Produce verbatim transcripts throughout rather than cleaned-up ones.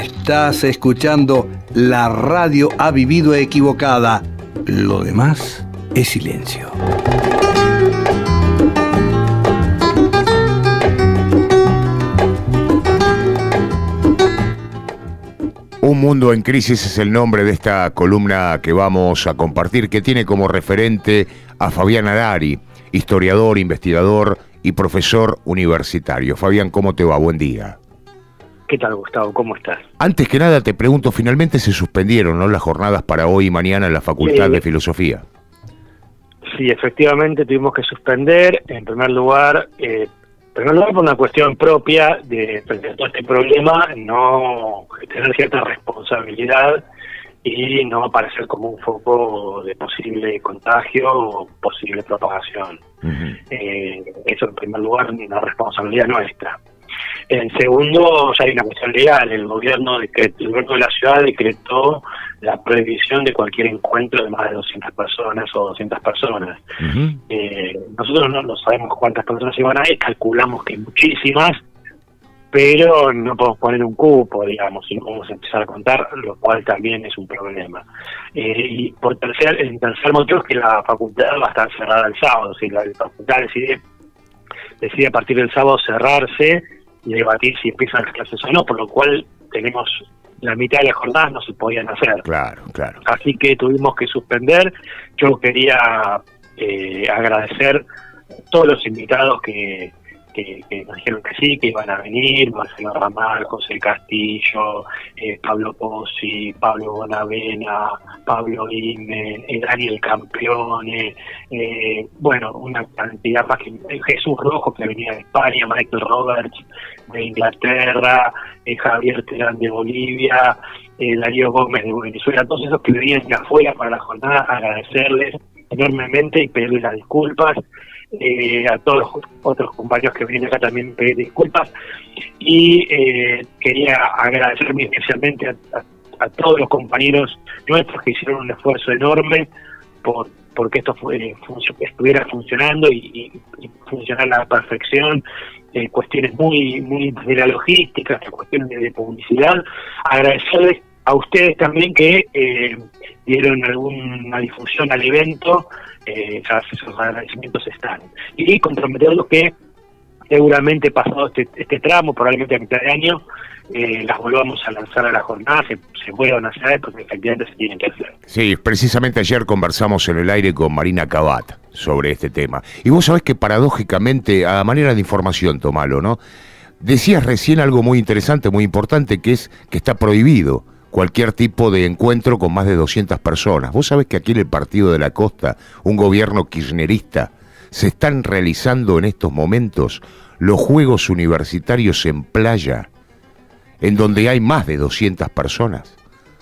Estás escuchando La radio ha vivido equivocada. Lo demás es silencio. Un mundo en crisis es el nombre de esta columna que vamos a compartir, que tiene como referente a Fabián Harari, historiador, investigador y profesor universitario. Fabián, ¿cómo te va? Buen día. ¿Qué tal, Gustavo? ¿Cómo estás? Antes que nada te pregunto, finalmente se suspendieron, ¿no?, las jornadas para hoy y mañana en la Facultad sí. de Filosofía. Sí, efectivamente tuvimos que suspender. En primer lugar, eh, en primer lugar por una cuestión propia de frente a todo este problema, no tener cierta responsabilidad y no aparecer como un foco de posible contagio o posible propagación. Uh-huh. eh, eso en primer lugar, una responsabilidad nuestra. En segundo, ya hay una cuestión legal. El gobierno, decretó, el gobierno de la ciudad decretó la prohibición de cualquier encuentro de más de doscientas personas o doscientas personas. Uh-huh. eh, nosotros no, no sabemos cuántas personas iban a ir, calculamos que muchísimas, pero no podemos poner un cupo, digamos, y no podemos empezar a contar, lo cual también es un problema. Eh, y por tercer, en tercer motivo es que la facultad va a estar cerrada el sábado. Si la, la facultad decide, decide a partir del sábado cerrarse y debatir si empiezan las clases o no, por lo cual tenemos la mitad de las jornadas no se podían hacer. Claro, claro. Así que tuvimos que suspender. Yo quería eh, agradecer a todos los invitados que, que, que nos dijeron que sí, que iban a venir: Marcelo Ramal, José Castillo, eh, Pablo Pozzi, Pablo Bonavena, Pablo Ime, eh, Daniel Campione, eh, bueno, una cantidad más, que Jesús Rojo, que venía de España, Michael Roberts de Inglaterra, eh, Javier Terán de Bolivia, eh, Darío Gómez de Venezuela, todos esos que venían de afuera para la jornada, agradecerles enormemente y pedirles las disculpas. Eh, a todos los otros compañeros que vienen acá también pedir disculpas, y eh, quería agradecerme especialmente a, a, a todos los compañeros nuestros que hicieron un esfuerzo enorme por porque esto fue, func- estuviera funcionando y, y, y funcionara a la perfección. Eh, cuestiones muy muy de la logística, cuestiones de, de publicidad. Agradecerles a ustedes también que eh, dieron alguna difusión al evento. Eh, esos agradecimientos están, y comprometerlos que seguramente pasado este, este tramo, probablemente a mitad de año, eh, las volvamos a lanzar a la jornada, se, se vuelvan a hacer, porque efectivamente se tienen que hacer. Sí, precisamente ayer conversamos en el aire con Marina Cabat sobre este tema, y vos sabés que paradójicamente, a manera de información, tomalo, ¿no? Decías recién algo muy interesante, muy importante, que es que está prohibido cualquier tipo de encuentro con más de doscientas personas. Vos sabés que aquí en el Partido de la Costa, un gobierno kirchnerista, se están realizando en estos momentos los Juegos Universitarios en playa, en donde hay más de doscientas personas.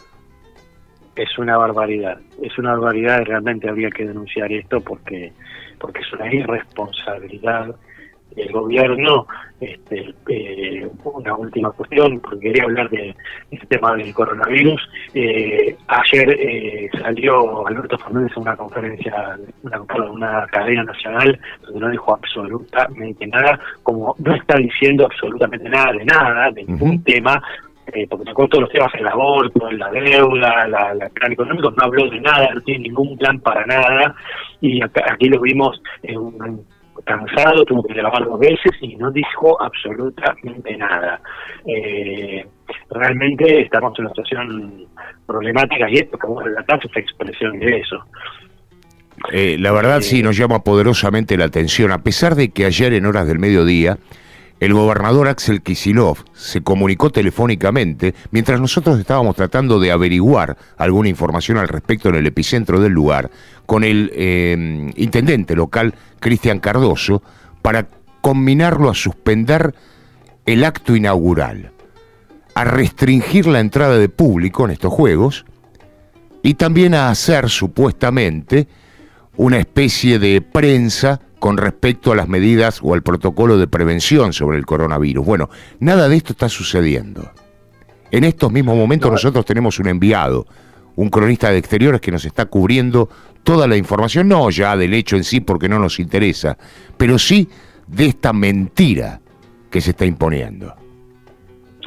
Es una barbaridad, es una barbaridad, y realmente habría que denunciar esto porque, porque es una irresponsabilidad del gobierno. Este, eh, una última cuestión, porque quería hablar de este tema del coronavirus. Eh, ayer eh, salió Alberto Fernández en una conferencia, una, una cadena nacional, donde no dijo absolutamente nada, como no está diciendo absolutamente nada de nada, de ningún uh-huh. tema, eh, porque tocó todos los temas, el aborto, la deuda, la, la plan económico, no habló de nada, no tiene ningún plan para nada, y acá, aquí lo vimos en un cansado, tuvo que grabar dos veces y no dijo absolutamente nada. Eh, realmente estamos en una situación problemática, y esto que vos relatás es la expresión de eso. Eh, la verdad eh, sí, nos llama poderosamente la atención, a pesar de que ayer en horas del mediodía el gobernador Axel Kicillof se comunicó telefónicamente mientras nosotros estábamos tratando de averiguar alguna información al respecto en el epicentro del lugar con el eh, intendente local Cristian Cardoso para combinarlo a suspender el acto inaugural, a restringir la entrada de público en estos juegos y también a hacer supuestamente una especie de prensa con respecto a las medidas o al protocolo de prevención sobre el coronavirus. Bueno, nada de esto está sucediendo. En estos mismos momentos no. nosotros tenemos un enviado, un cronista de exteriores que nos está cubriendo toda la información, no ya del hecho en sí porque no nos interesa, pero sí de esta mentira que se está imponiendo.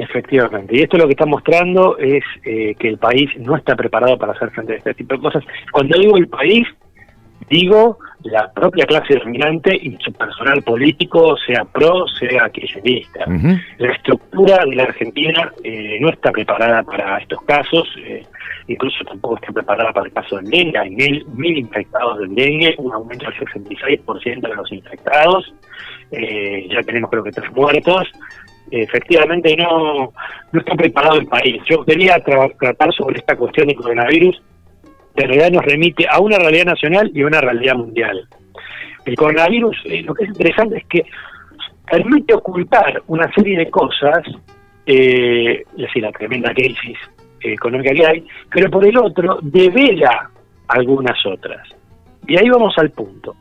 Efectivamente, y esto lo que está mostrando es eh, que el país no está preparado para hacer frente a este tipo de cosas. Cuando digo el país, digo la propia clase dominante y su personal político, sea pro, sea kirchnerista. Uh-huh. La estructura de la Argentina eh, no está preparada para estos casos, eh, incluso tampoco está preparada para el caso del dengue. Hay mil, mil infectados del dengue, un aumento del sesenta y seis por ciento de los infectados, eh, ya tenemos creo que tres muertos. Efectivamente no, no está preparado el país. Yo quería tra- tratar sobre esta cuestión del coronavirus, que en realidad nos remite a una realidad nacional y a una realidad mundial. El coronavirus, eh, lo que es interesante es que permite ocultar una serie de cosas, eh, es decir, la tremenda crisis eh, económica que hay, pero por el otro devela algunas otras. Y ahí vamos al punto.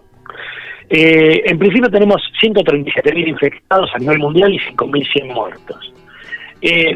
Eh, en principio tenemos ciento treinta y siete mil infectados a nivel mundial y cinco mil cien muertos. Eh,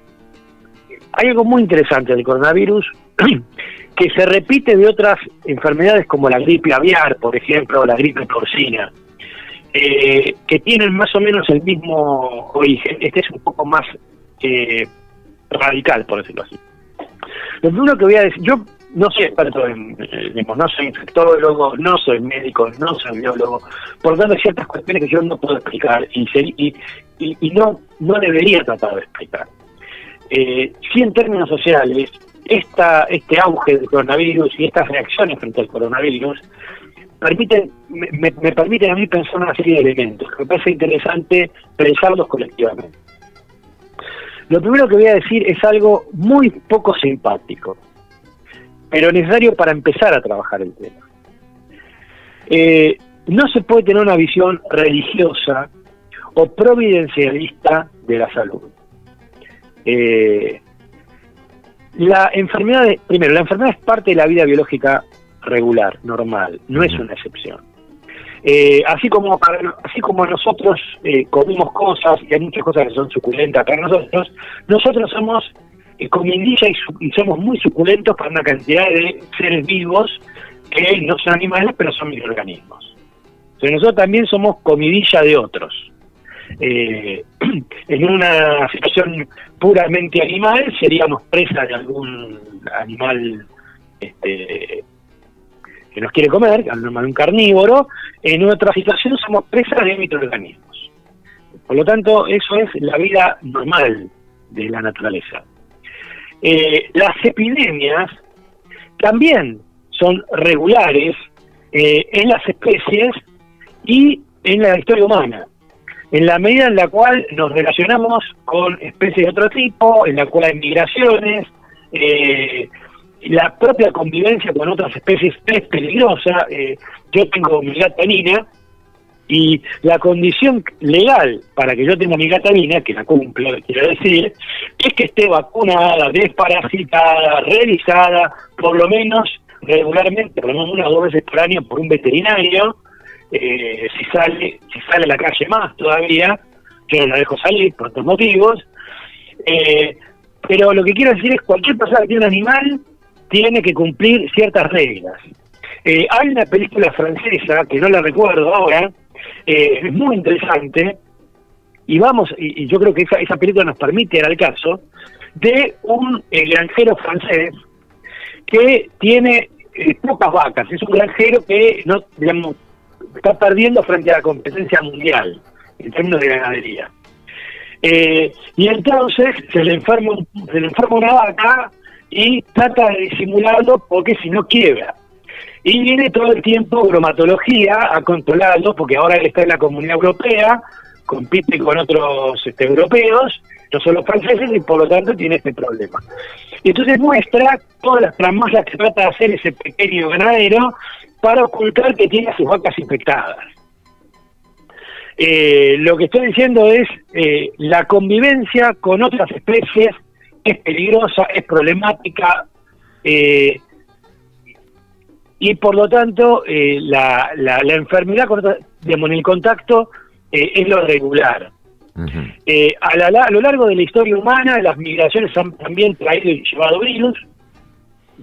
hay algo muy interesante del coronavirus que se repite de otras enfermedades como la gripe aviar, por ejemplo, o la gripe porcina, eh, que tienen más o menos el mismo origen. Este es un poco más eh, radical, por decirlo así. Lo primero que voy a decir, yo no soy experto en, eh, digamos, no soy infectólogo, no soy médico, no soy biólogo, por lo tanto hay ciertas cuestiones que yo no puedo explicar y, y, y, y no, no debería tratar de explicar. Eh, sí, en términos sociales, esta, este auge del coronavirus y estas reacciones frente al coronavirus permiten, me, me permiten a mí pensar una serie de elementos que me parece interesante pensarlos colectivamente. Lo primero que voy a decir es algo muy poco simpático, pero necesario para empezar a trabajar el tema. Eh, no se puede tener una visión religiosa o providencialista de la salud. Eh, la enfermedad, de, primero, la enfermedad es parte de la vida biológica regular, normal, no es una excepción. Eh, así como para, así como nosotros eh, comemos cosas, y hay muchas cosas que son suculentas para nosotros, nosotros somos eh, comidilla y, su, y somos muy suculentos para una cantidad de seres vivos que no son animales, pero son microorganismos. O sea, nosotros también somos comidilla de otros. Eh, en una situación puramente animal seríamos presa de algún animal este, que nos quiere comer, un carnívoro. En otra situación somos presa de microorganismos. Por lo tanto, eso es la vida normal de la naturaleza. Eh, las epidemias también son regulares eh, en las especies y en la historia humana, en la medida en la cual nos relacionamos con especies de otro tipo, en la cual hay migraciones, eh, la propia convivencia con otras especies es peligrosa. Eh, yo tengo mi gata Nina, y la condición legal para que yo tenga mi gata Nina, que la cumplo, quiero decir, es que esté vacunada, desparasitada, revisada, por lo menos regularmente, por lo menos una o dos veces por año por un veterinario. Eh, si sale si sale a la calle más todavía, yo no la dejo salir por otros motivos, eh, pero lo que quiero decir es cualquier persona que tiene un animal tiene que cumplir ciertas reglas. Eh, hay una película francesa que no la recuerdo ahora, eh, es muy interesante, y vamos y, y yo creo que esa, esa película nos permite ir al caso de un eh, granjero francés que tiene eh, pocas vacas. Es un granjero que no, digamos, está perdiendo frente a la competencia mundial en términos de ganadería. Eh, y entonces se le enferma se le enferma una vaca y trata de disimularlo porque si no quiebra. Y viene todo el tiempo bromatología a controlarlo, porque ahora él está en la Comunidad Europea, compite con otros este, europeos, no son los franceses, y por lo tanto tiene este problema. Y entonces muestra todas las tramoyas que trata de hacer ese pequeño ganadero para ocultar que tiene a sus vacas infectadas. Eh, lo que estoy diciendo es, eh, la convivencia con otras especies es peligrosa, es problemática, eh, y por lo tanto eh, la, la, la enfermedad con otra, digamos, en el contacto eh, es lo regular. Uh-huh. eh, a, la, a lo largo de la historia humana las migraciones han también traído y llevado virus.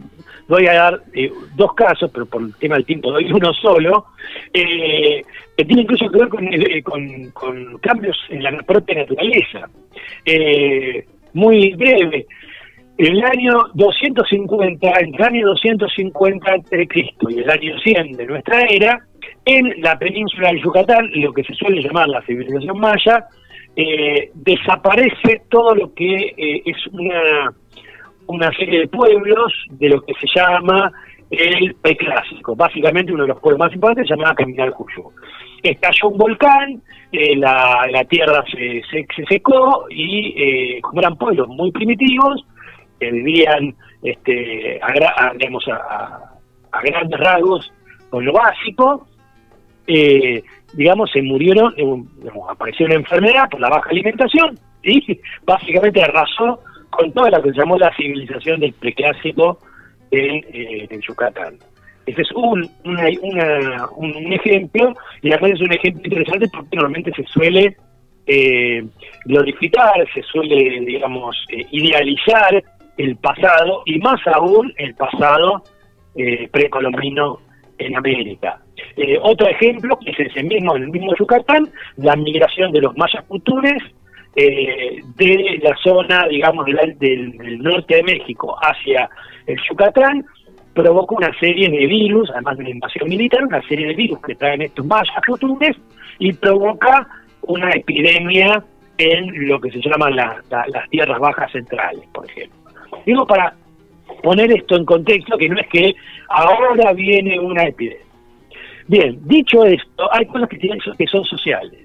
voy a dar eh, dos casos, pero por el tema del tiempo doy uno solo, eh, que tiene incluso que ver con, eh, con, con cambios en la propia naturaleza. Eh, muy breve, el año doscientos cincuenta, entre el año doscientos cincuenta antes de Cristo y el año cien de nuestra era, en la península del Yucatán, lo que se suele llamar la civilización maya, eh, desaparece todo lo que eh, es una, una serie de pueblos de lo que se llama el preclásico. Básicamente uno de los pueblos más importantes se llamaba Caminalcuyú. Estalló un volcán, eh, la, la tierra se, se, se secó y eh, como eran pueblos muy primitivos, que vivían este, a, a, digamos, a, a grandes rasgos con lo básico, eh, digamos, se murieron, eh, digamos, apareció una enfermedad por la baja alimentación y básicamente arrasó con toda lo que se llamó la civilización del preclásico en, eh, en Yucatán. Ese es un, una, una, un, un ejemplo, y además es un ejemplo interesante porque normalmente se suele eh, glorificar, se suele, digamos, eh, idealizar el pasado, y más aún el pasado eh, precolombino en América. Eh, otro ejemplo, que es ese mismo, en el mismo Yucatán, la migración de los mayas cultures eh, de la zona, digamos, del, del, del norte de México hacia el Yucatán, provocó una serie de virus, además de una invasión militar, una serie de virus que traen estos mayas cultures, y provoca una epidemia en lo que se llaman la, la, las tierras bajas centrales, por ejemplo. Digo, para poner esto en contexto, que no es que ahora viene una epidemia. Bien, dicho esto, hay cosas que, tienen, que son sociales.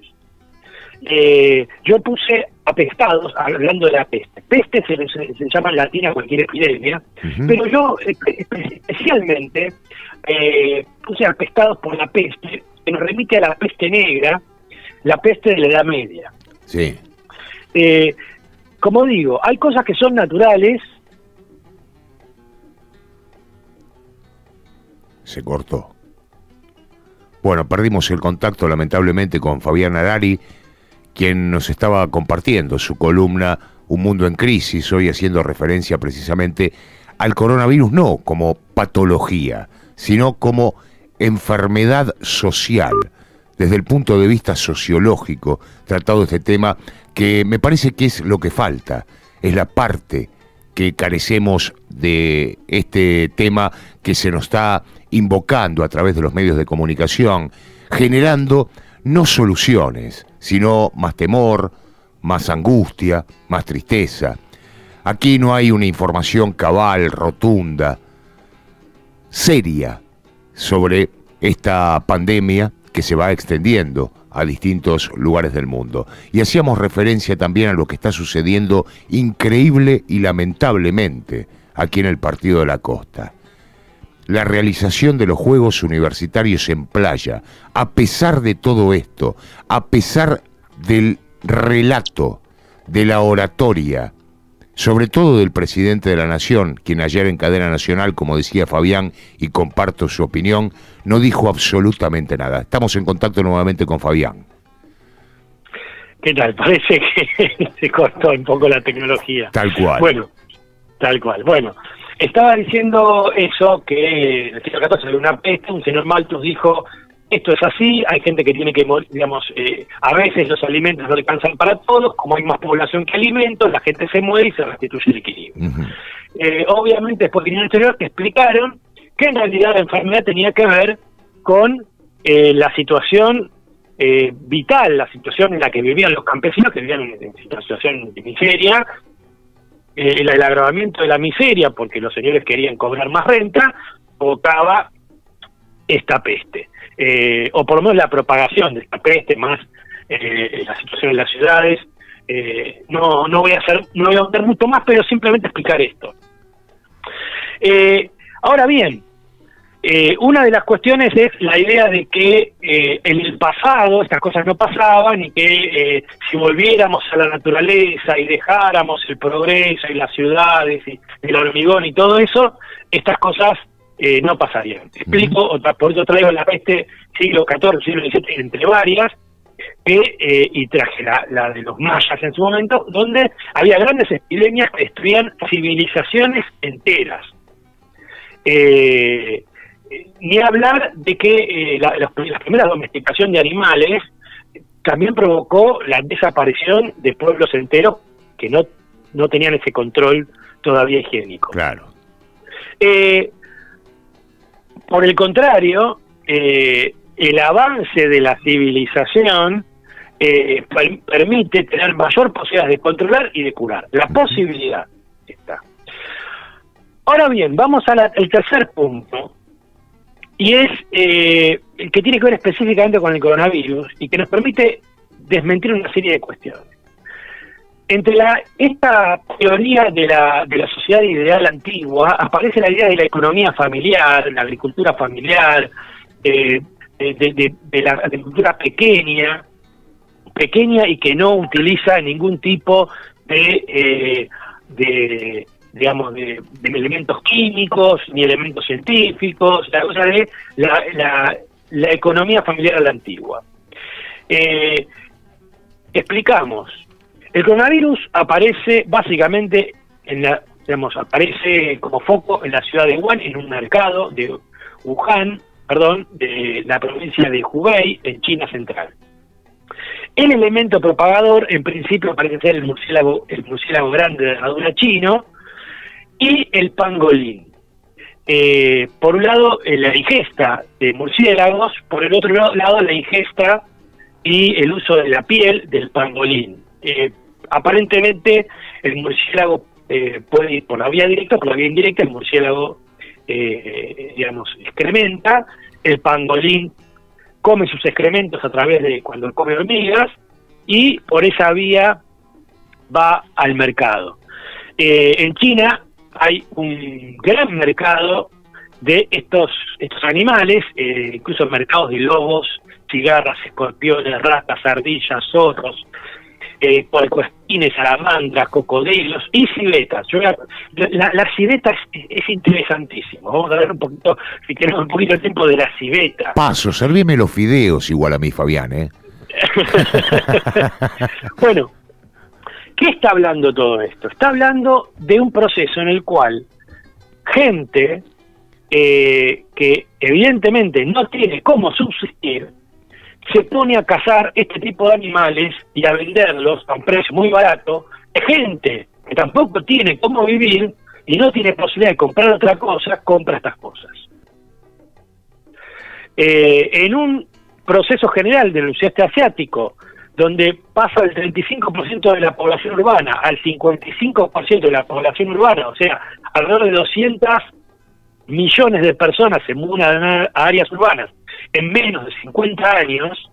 Eh, yo puse apestados, hablando de la peste. Peste se, se, se llama en latín a cualquier epidemia, uh-huh. Pero yo especialmente eh, puse apestados por la peste, que nos remite a la peste negra, la peste de la Edad Media. Sí. Eh, como digo, hay cosas que son naturales. Se cortó. Bueno, perdimos el contacto lamentablemente con Fabián Harari, quien nos estaba compartiendo su columna Un Mundo en Crisis, hoy haciendo referencia precisamente al coronavirus, no como patología, sino como enfermedad social, desde el punto de vista sociológico, tratado este tema, que me parece que es lo que falta, es la parte que carecemos de este tema que se nos está invocando a través de los medios de comunicación, generando no soluciones, sino más temor, más angustia, más tristeza. Aquí no hay una información cabal, rotunda, seria, sobre esta pandemia que se va extendiendo a distintos lugares del mundo. Y hacíamos referencia también a lo que está sucediendo increíble y lamentablemente aquí en el Partido de la Costa. La realización de los Juegos Universitarios en playa, a pesar de todo esto, a pesar del relato, de la oratoria, sobre todo del presidente de la Nación, quien ayer en cadena nacional, como decía Fabián, y comparto su opinión, no dijo absolutamente nada. Estamos en contacto nuevamente con Fabián. ¿Qué tal? Parece que se cortó un poco la tecnología. Tal cual. Bueno, tal cual. Bueno, estaba diciendo eso, que en el siglo catorce había una peste, un señor Malthus dijo, esto es así, hay gente que tiene que morir, digamos, eh, a veces los alimentos no alcanzan para todos, como hay más población que alimentos, la gente se muere y se restituye el equilibrio. Uh-huh. eh, obviamente después vinieron anterior que explicaron que en realidad la enfermedad tenía que ver con eh, la situación eh, vital, la situación en la que vivían los campesinos, que vivían en, en situación de miseria, eh, el, el agravamiento de la miseria, porque los señores querían cobrar más renta, provocaba esta peste. Eh, o por lo menos la propagación de esta peste, más eh, la situación en las ciudades. Eh, no, no voy a hacer, no voy a contar mucho más, pero simplemente explicar esto. Eh, ahora bien, eh, una de las cuestiones es la idea de que eh, en el pasado estas cosas no pasaban y que eh, si volviéramos a la naturaleza y dejáramos el progreso y las ciudades y el hormigón y todo eso, estas cosas Eh, no pasarían. Explico, uh-huh. otra, por eso traigo la peste siglo catorce, siglo diecisiete, entre varias, que, eh, y traje la, la de los mayas en su momento, donde había grandes epidemias que destruían civilizaciones enteras. Eh, ni hablar de que eh, la, la, la primera domesticación de animales también provocó la desaparición de pueblos enteros que no, no tenían ese control todavía higiénico. Claro. Eh, por el contrario, eh, el avance de la civilización eh, per permite tener mayor posibilidad de controlar y de curar. La posibilidad está. Ahora bien, vamos al tercer punto, y es eh, el que tiene que ver específicamente con el coronavirus y que nos permite desmentir una serie de cuestiones. Entre la, esta teoría de la, de la sociedad ideal antigua aparece la idea de la economía familiar, la agricultura familiar, eh, de, de, de, de la agricultura pequeña, pequeña y que no utiliza ningún tipo de, eh, de digamos, de, de elementos químicos ni elementos científicos, la cosa de la, la, la economía familiar a la antigua. Eh, explicamos. El coronavirus aparece básicamente en la, digamos, aparece como foco en la ciudad de Wuhan, en un mercado de Wuhan, perdón, de la provincia de Hubei, en China central. El elemento propagador, en principio, parece ser el murciélago, el murciélago grande de herradura chino y el pangolín. Eh, por un lado, eh, la ingesta de murciélagos, por el otro lado, la ingesta y el uso de la piel del pangolín. Eh, aparentemente, el murciélago eh, puede ir por la vía directa, por la vía indirecta, el murciélago, eh, digamos, excrementa, el pangolín come sus excrementos a través de cuando come hormigas, y por esa vía va al mercado. Eh, en China hay un gran mercado de estos estos animales, eh, incluso mercados de lobos, cigarras, escorpiones, ratas, ardillas, zorros, eh, puercoespines, salamandras, cocodrilos y civetas. Yo, la, la, la civeta es, es interesantísimo. Vamos a ver un poquito, si tenemos un poquito de tiempo, de la civeta. Paso, servime los fideos igual a mí, Fabián, ¿eh? Bueno, ¿qué está hablando todo esto? Está hablando de un proceso en el cual gente eh, que evidentemente no tiene cómo subsistir, se pone a cazar este tipo de animales y a venderlos a un precio muy barato. Gente que tampoco tiene cómo vivir y no tiene posibilidad de comprar otra cosa, compra estas cosas. Eh, en un proceso general del sudeste asiático, donde pasa del treinta y cinco por ciento de la población urbana al cincuenta y cinco por ciento de la población urbana, o sea, alrededor de doscientos millones de personas se mudan a áreas urbanas en menos de cincuenta años,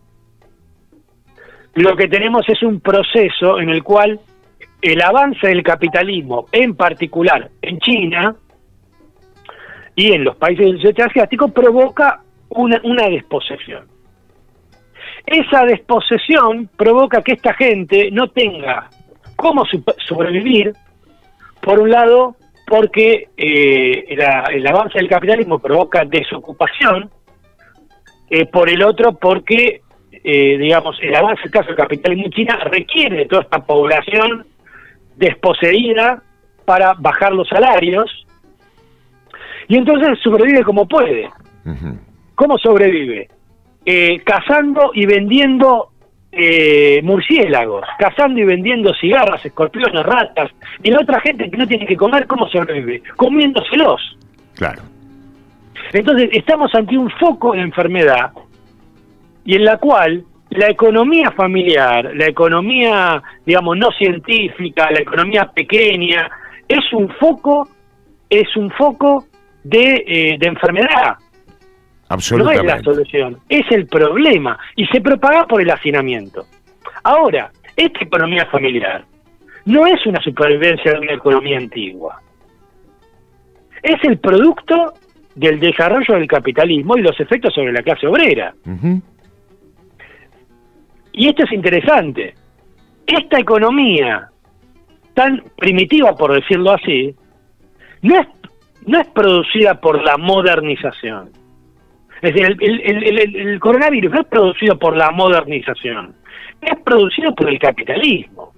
lo que tenemos es un proceso en el cual el avance del capitalismo, en particular en China y en los países del sudeste asiático, provoca una, una desposesión. Esa desposesión provoca que esta gente no tenga cómo sobrevivir, por un lado, porque eh, la, el avance del capitalismo provoca desocupación, eh, por el otro, porque, eh, digamos, el avance del caso del capitalismo en China requiere de toda esta población desposeída para bajar los salarios, y entonces sobrevive como puede. Uh-huh. ¿Cómo sobrevive? Eh, cazando y vendiendo eh, murciélagos, cazando y vendiendo cigarras, escorpiones, ratas, y la otra gente que no tiene que comer, ¿cómo sobrevive? Comiéndoselos. Claro. Entonces estamos ante un foco de enfermedad y en la cual la economía familiar, la economía, digamos, no científica, la economía pequeña, es un foco, es un foco de, eh, de enfermedad. Absolutamente. No es la solución, es el problema, y se propaga por el hacinamiento. Ahora, esta economía familiar no es una supervivencia de una economía antigua. Es el producto del desarrollo del capitalismo y los efectos sobre la clase obrera. Uh-huh. Y esto es interesante. Esta economía tan primitiva, por decirlo así, no es, no es producida por la modernización. Es decir, el, el, el, el, el coronavirus no es producido por la modernización, es producido por el capitalismo,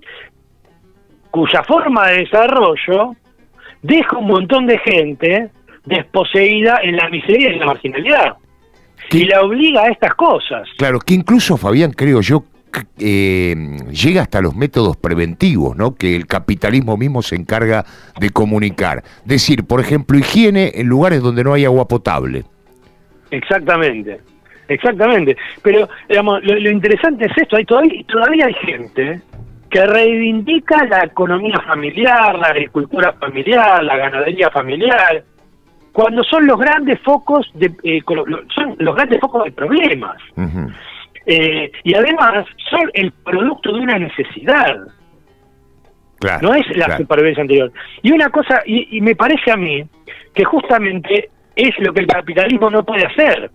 cuya forma de desarrollo deja un montón de gente desposeída en la miseria y en la marginalidad. ¿Qué? Y la obliga a estas cosas. Claro, que incluso, Fabián, creo yo, eh, llega hasta los métodos preventivos, ¿no? Que el capitalismo mismo se encarga de comunicar. Decir, por ejemplo, higiene en lugares donde no hay agua potable. Exactamente, exactamente. Pero, digamos, lo, lo interesante es esto, hay todavía, todavía hay gente que reivindica la economía familiar, la agricultura familiar, la ganadería familiar, cuando son los grandes focos de eh, son los grandes focos de problemas. Uh-huh. eh, y además son el producto de una necesidad. Claro, no es la claro. supervivencia anterior. Y una cosa, y, y me parece a mí que justamente es lo que el capitalismo no puede hacer,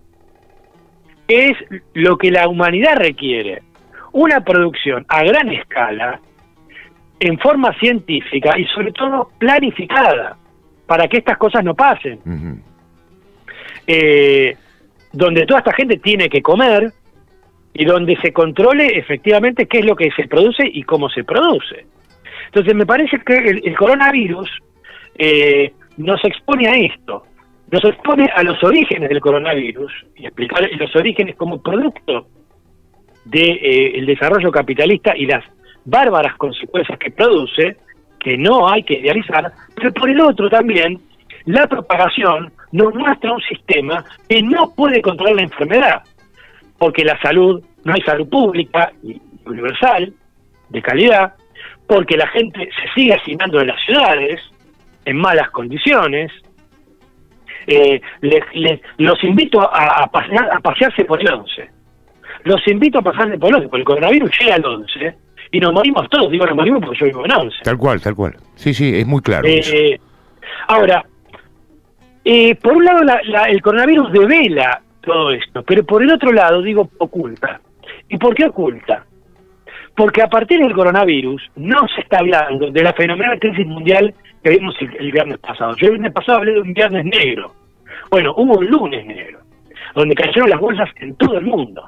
es lo que la humanidad requiere, una producción a gran escala, en forma científica y sobre todo planificada, para que estas cosas no pasen. Uh-huh. eh, donde toda esta gente tiene que comer y donde se controle efectivamente qué es lo que se produce y cómo se produce. Entonces me parece que el, el coronavirus eh, nos expone a esto, nos expone a los orígenes del coronavirus y explicar los orígenes como producto del de, eh, desarrollo capitalista y las bárbaras consecuencias que produce, que no hay que idealizar, pero por el otro también, la propagación nos muestra un sistema que no puede controlar la enfermedad, porque la salud, no hay salud pública y universal, de calidad, porque la gente se sigue hacinando en las ciudades, en malas condiciones. Eh, les, les, los invito a, a, pasear, a pasearse por el once. Los invito a pasarse por el once, porque el coronavirus llega al once y nos morimos todos. Digo, nos morimos porque yo vivo en once. Tal cual, tal cual. Sí, sí, es muy claro. Eh, ahora, eh, por un lado la, la, el coronavirus devela todo esto, pero por el otro lado, digo, oculta. ¿Y por qué oculta? Porque a partir del coronavirus no se está hablando de la fenomenal crisis mundial que vimos el, el viernes pasado. Yo el viernes pasado hablé de un viernes negro. Bueno, hubo un lunes negro, donde cayeron las bolsas en todo el mundo.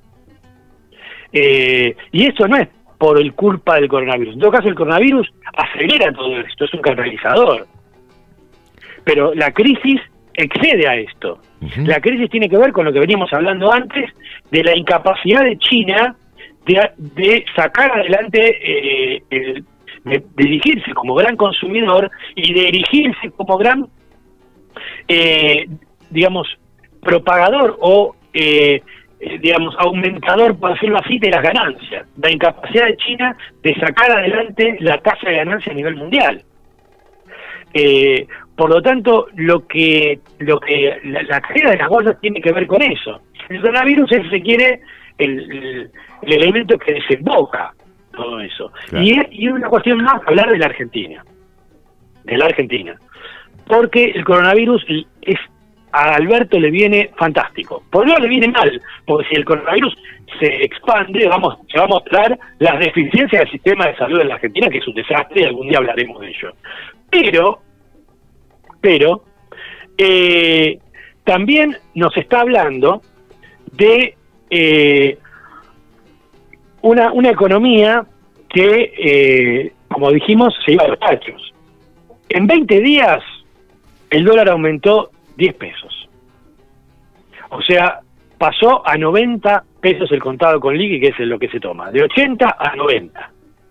Eh, y esto no es por el culpa del coronavirus. En todo caso, el coronavirus acelera todo esto, es un catalizador. Pero la crisis excede a esto. Uh-huh. La crisis tiene que ver con lo que veníamos hablando antes, de la incapacidad de China de, de sacar adelante, eh, el, de, de dirigirse como gran consumidor y de erigirse como gran, eh, digamos, propagador o, eh, eh, digamos, aumentador, por decirlo así, de las ganancias. La incapacidad de China de sacar adelante la tasa de ganancia a nivel mundial. Eh, por lo tanto, lo que lo que la, la caída de las bolsas tiene que ver con eso. El coronavirus es, si se quiere, el, el, el elemento que desemboca todo eso. Claro. Y, es, y una cuestión más, hablar de la Argentina. De la Argentina. Porque el coronavirus es a Alberto le viene fantástico. Por un lado le viene mal, porque si el coronavirus se expande, vamos, se va a mostrar las deficiencias del sistema de salud en la Argentina, que es un desastre, y algún día hablaremos de ello. Pero, pero, eh, también nos está hablando de eh, una, una economía que, eh, como dijimos, se iba a los tachos. En veinte días, el dólar aumentó diez pesos. O sea, pasó a noventa pesos el contado con liqui, que es lo que se toma, de ochenta a noventa.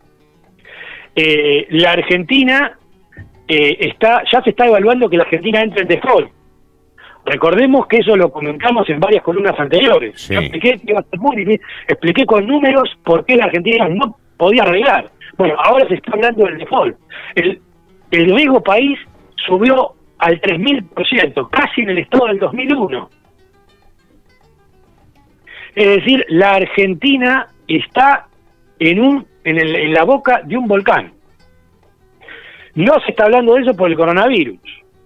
Eh, la Argentina eh, está ya se está evaluando que la Argentina entre en default. Recordemos que eso lo comentamos en varias columnas anteriores. Sí. Yo expliqué que iba a ser muy difícil, expliqué con números por qué la Argentina no podía arreglar. Bueno, ahora se está hablando del default. El, el riesgo país subió al tres mil por ciento, casi en el estado del dos mil uno. Es decir, la Argentina está en un en, el, en la boca de un volcán. No se está hablando de eso por el coronavirus.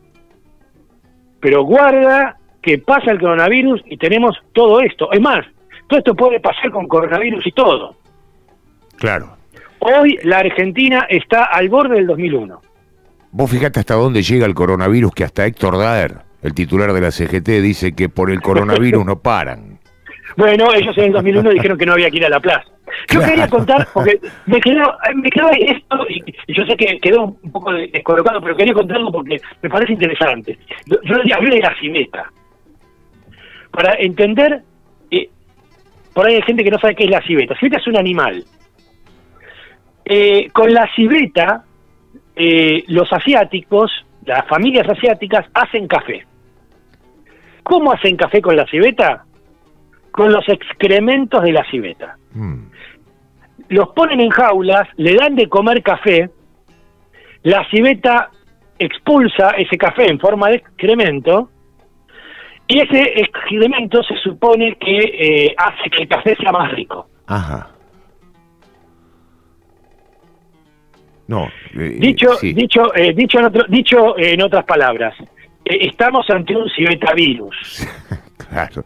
Pero guarda que pasa el coronavirus y tenemos todo esto. Es más, todo esto puede pasar con coronavirus y todo. Claro. Hoy la Argentina está al borde del dos mil uno. Vos fijate hasta dónde llega el coronavirus, que hasta Héctor Daer, el titular de la C G T, dice que por el coronavirus no paran. Bueno, ellos en el dos mil uno dijeron que no había que ir a la plaza. Yo claro. quería contar, porque me quedó, me quedó esto, y, y yo sé que quedó un poco descolocado, pero quería contarlo porque me parece interesante. Yo le hablé de la civeta. Para entender, eh, por ahí hay gente que no sabe qué es la civeta. La civeta es un animal. Eh, con la civeta, eh, los asiáticos, las familias asiáticas, hacen café. ¿Cómo hacen café con la civeta? Con los excrementos de la civeta. Mm. Los ponen en jaulas, le dan de comer café, la civeta expulsa ese café en forma de excremento, y ese excremento se supone que eh, hace que el café sea más rico. Ajá. No. Eh, dicho, sí. dicho, eh, dicho, en otro, dicho eh, en otras palabras, eh, estamos ante un civetavirus. Claro.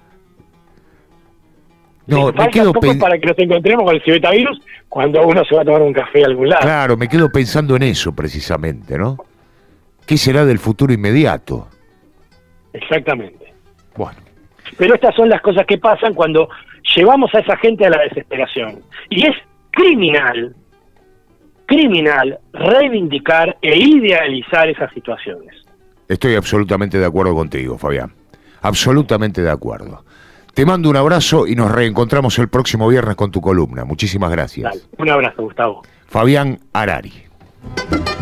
No, me quedo poco para que nos encontremos con el civetavirus cuando uno se va a tomar un café a algún lado. Claro, me quedo pensando en eso precisamente, ¿no? ¿Qué será del futuro inmediato? Exactamente. Bueno. Pero estas son las cosas que pasan cuando llevamos a esa gente a la desesperación. Y es criminal, criminal reivindicar e idealizar esas situaciones. Estoy absolutamente de acuerdo contigo, Fabián. Absolutamente de acuerdo. Te mando un abrazo y nos reencontramos el próximo viernes con tu columna. Muchísimas gracias. Dale, un abrazo, Gustavo. Fabián Harari.